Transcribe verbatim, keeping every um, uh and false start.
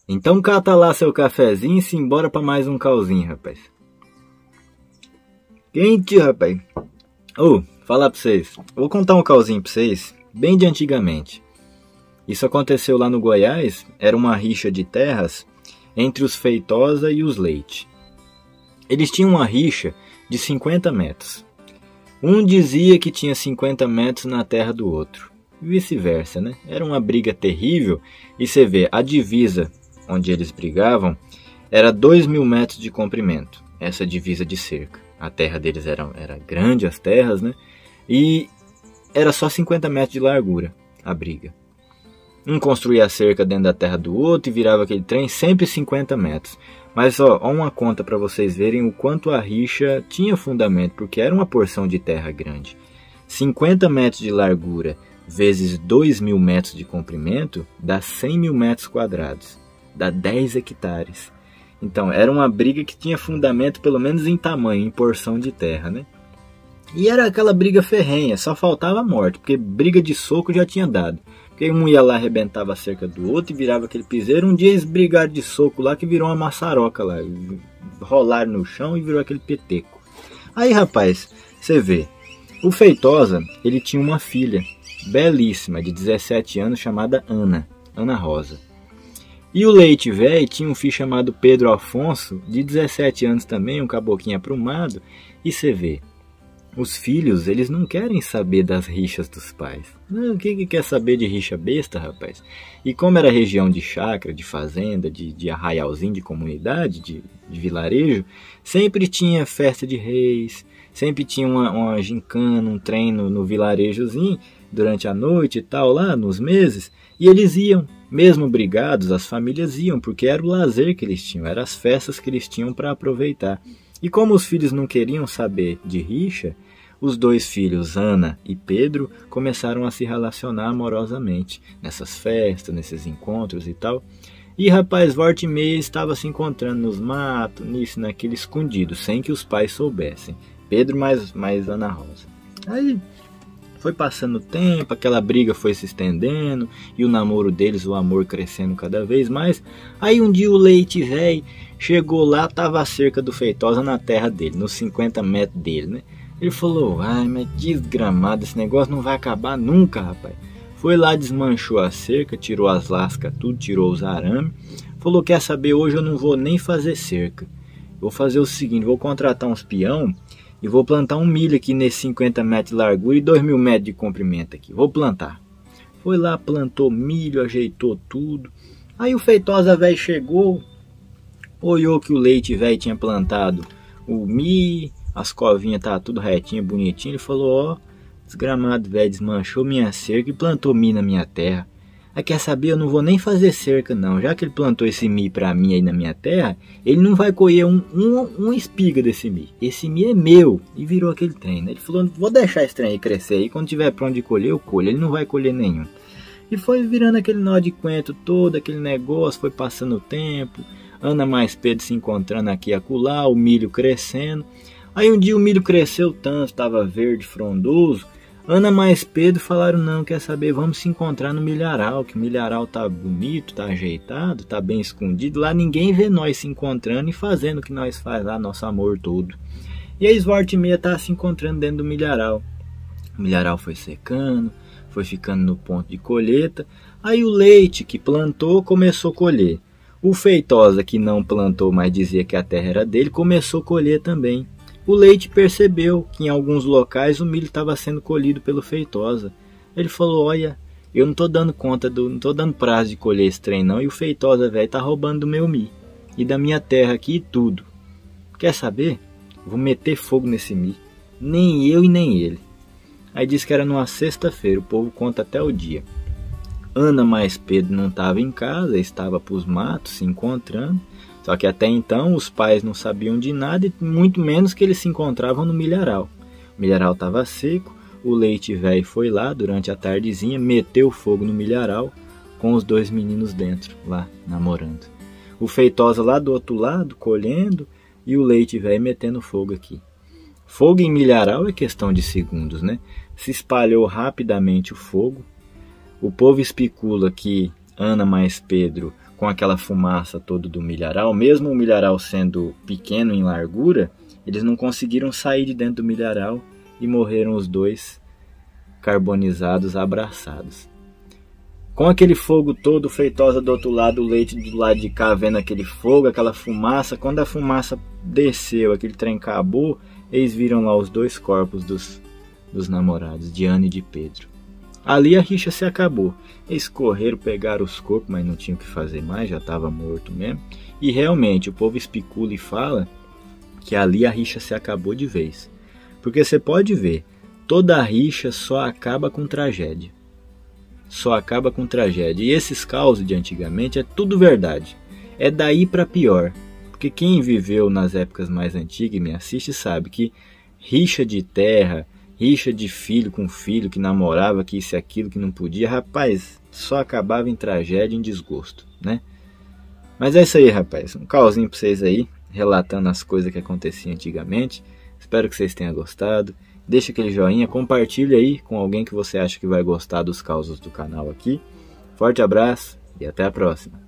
Então cata lá seu cafezinho e se embora pra mais um calzinho, rapaz. Quente, rapaz. Ô, oh, falar pra vocês. Vou contar um calzinho pra vocês, bem de antigamente. Isso aconteceu lá no Goiás, era uma rixa de terras entre os Feitosa e os Leite. Eles tinham uma rixa de cinquenta metros. Um dizia que tinha cinquenta metros na terra do outro. E vice-versa, né? Era uma briga terrível. E você vê, a divisa onde eles brigavam era dois mil metros de comprimento. Essa divisa de cerca. A terra deles era, era grande, as terras, né? E era só cinquenta metros de largura a briga. Um construía a cerca dentro da terra do outro e virava aquele trem sempre cinquenta metros. Mas ó, ó uma conta para vocês verem o quanto a rixa tinha fundamento, porque era uma porção de terra grande. cinquenta metros de largura vezes dois mil metros de comprimento dá cem mil metros quadrados. Dá dez hectares. Então era uma briga que tinha fundamento pelo menos em tamanho, em porção de terra, né? E era aquela briga ferrenha, só faltava a morte, porque briga de soco já tinha dado. Porque um ia lá, arrebentava a cerca do outro e virava aquele piseiro. Um dia eles brigaram de soco lá, que virou uma maçaroca lá. Rolaram no chão e virou aquele peteco. Aí, rapaz, você vê. O Feitosa, ele tinha uma filha belíssima, de dezessete anos, chamada Ana. Ana Rosa. E o Leite Velho tinha um filho chamado Pedro Afonso, de dezessete anos também, um caboclinho aprumado. E você vê. Os filhos, eles não querem saber das rixas dos pais. O que, que quer saber de rixa besta, rapaz? E como era região de chácara, de fazenda, de, de arraialzinho, de comunidade, de, de vilarejo, sempre tinha festa de reis, sempre tinha uma, uma gincana, um treino no vilarejozinho, durante a noite e tal, lá nos meses, e eles iam, mesmo brigados, as famílias iam, porque era o lazer que eles tinham, eram as festas que eles tinham para aproveitar. E como os filhos não queriam saber de rixa, os dois filhos, Ana e Pedro, começaram a se relacionar amorosamente nessas festas, nesses encontros e tal. E rapaz, volta e meia estava se encontrando nos matos, nisso, naquele escondido, sem que os pais soubessem. Pedro mais, mais Ana Rosa. Aí foi passando o tempo, aquela briga foi se estendendo, e o namoro deles, o amor crescendo cada vez mais. Aí um dia o Leite Velho chegou lá, tava a cerca do Feitosa na terra dele, nos cinquenta metros dele, né? Ele falou, ai, mas desgramado, esse negócio não vai acabar nunca, rapaz. Foi lá, desmanchou a cerca, tirou as lascas, tudo, tirou os arames. Falou, quer saber, hoje eu não vou nem fazer cerca. Vou fazer o seguinte, vou contratar uns peão e vou plantar um milho aqui nesses cinquenta metros de largura e dois mil metros de comprimento aqui. Vou plantar. Foi lá, plantou milho, ajeitou tudo. Aí o Feitosa velho chegou, olhou que o Leite velho tinha plantado o milho, as covinhas estavam tudo retinho, bonitinho. Ele falou, ó, oh, desgramado velho, desmanchou minha cerca e plantou milho na minha terra. Aí quer saber, eu não vou nem fazer cerca não. Já que ele plantou esse milho pra mim aí na minha terra, ele não vai colher um, um, uma espiga desse milho. Esse milho é meu. E virou aquele trem, né? Ele falou, vou deixar esse trem aí crescer aí, quando tiver pronto de colher, eu colho. Ele não vai colher nenhum. E foi virando aquele nó de coentro todo, aquele negócio, foi passando o tempo. Ana mais Pedro se encontrando aqui e acolá, o milho crescendo. Aí um dia o milho cresceu tanto, estava verde, frondoso. Ana mais Pedro falaram, não, quer saber, vamos se encontrar no milharal, que o milharal tá bonito, tá ajeitado, tá bem escondido. Lá ninguém vê nós se encontrando e fazendo o que nós faz lá, nosso amor todo. E aí volta e meia tá se encontrando dentro do milharal. O milharal foi secando, foi ficando no ponto de colheita. Aí o Leite que plantou começou a colher. O Feitosa que não plantou, mas dizia que a terra era dele, começou a colher também. O Leite percebeu que em alguns locais o milho estava sendo colhido pelo Feitosa. Ele falou, olha, eu não estou dando conta, do, não estou dando prazo de colher esse trem não, e o Feitosa velho está roubando do meu milho e da minha terra aqui e tudo. Quer saber? Vou meter fogo nesse milho. Nem eu e nem ele. Aí disse que era numa sexta-feira, o povo conta até o dia. Ana mais Pedro não estava em casa, estava para os matos se encontrando. Só que até então os pais não sabiam de nada e muito menos que eles se encontravam no milharal. O milharal estava seco, o Leite velho foi lá durante a tardezinha, meteu fogo no milharal com os dois meninos dentro, lá namorando. O Feitosa lá do outro lado, colhendo, e o Leite velho metendo fogo aqui. Fogo em milharal é questão de segundos, né? Se espalhou rapidamente o fogo. O povo especula que Ana mais Pedro com aquela fumaça toda do milharal, mesmo o milharal sendo pequeno em largura, eles não conseguiram sair de dentro do milharal e morreram os dois carbonizados, abraçados. Com aquele fogo todo, Feitosa do outro lado, o Leite do lado de cá vendo aquele fogo, aquela fumaça. Quando a fumaça desceu, aquele trem acabou, eles viram lá os dois corpos dos, dos namorados, de Ana e de Pedro. Ali a rixa se acabou. Eles correram, pegaram os corpos, mas não tinham o que fazer mais, já estava morto mesmo. E realmente, o povo especula e fala que ali a rixa se acabou de vez. Porque você pode ver, toda a rixa só acaba com tragédia. Só acaba com tragédia. E esses causos de antigamente é tudo verdade. É daí para pior. Porque quem viveu nas épocas mais antigas e me assiste sabe que rixa de terra, rixa de filho com filho que namorava, que isso e aquilo, que não podia, rapaz, só acabava em tragédia e em desgosto, né? Mas é isso aí, rapaz. Um causinho pra vocês aí, relatando as coisas que aconteciam antigamente. Espero que vocês tenham gostado. Deixa aquele joinha, compartilha aí com alguém que você acha que vai gostar dos causos do canal aqui. Forte abraço e até a próxima.